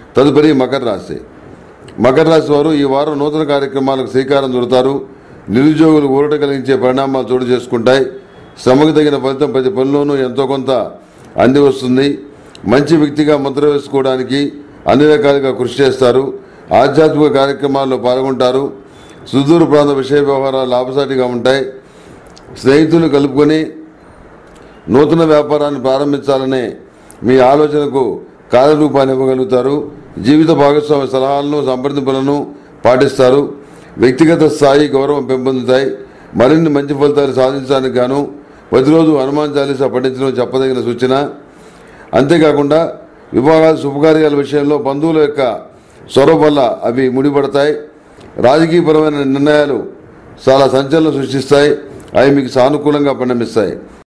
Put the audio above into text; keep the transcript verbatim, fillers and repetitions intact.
తదుపరి మకర రాశి. మకర రాశి వారు ఈ వారం నూతన కార్యక్రమాలకు శ్రీకారం చుడతారు. నిరుద్యోగులు ఊరట కలిగించే పరిణామాలు చోటు చేసుకుంటాయి. శ్రమకు తగిన ఫలితం ప్రతి పనిలోనూ ఎంతో కొంత అంది వస్తుంది. మంచి వ్యక్తిగా ముద్ర వేసుకోవడానికి అన్ని రకాలుగా కృషి చేస్తారు. ఆధ్యాత్మిక కార్యక్రమాల్లో పాల్గొంటారు. సుదూర ప్రాంత విషయ వ్యవహారాలు లాభసాటిగా ఉంటాయి. స్నేహితులు కలుపుకొని నూతన వ్యాపారాన్ని ప్రారంభించాలనే మీ ఆలోచనకు కార్యరూపాన్ని ఇవ్వగలుగుతారు. జీవిత భాగస్వామి సలహాలను సంప్రదింపులను పాటిస్తారు. వ్యక్తిగత స్థాయి గౌరవం పెంపొందుతాయి. మరిన్ని మంచి ఫలితాలు సాధించడానికి గాను ప్రతిరోజు హనుమాన్ చాలీసా పఠించడం చెప్పదగిన సూచన. అంతేకాకుండా వివాహాలు శుభకార్యాల విషయంలో బంధువుల యొక్క చొరవ వల్ల అవి ముడిపడతాయి. రాజకీయపరమైన నిర్ణయాలు చాలా సంచలనం సృష్టిస్తాయి. అవి మీకు సానుకూలంగా పరిణమిస్తాయి.